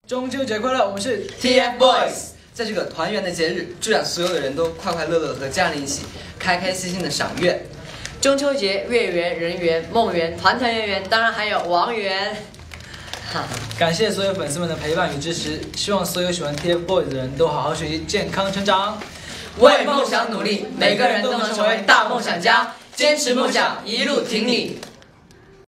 中秋节快乐！我们是 TFBOYS。在这个团圆的节日，祝愿所有的人都快快乐乐和家人一起开开心心的赏月。 中秋节月圆人圆梦圆团团圆圆，当然还有王源。 感谢所有粉丝们的陪伴与支持，希望所有喜欢 TFBOYS 的人都好好学习，健康成长， 为梦想努力，每个人都能成为大梦想家，坚持梦想，一路挺你。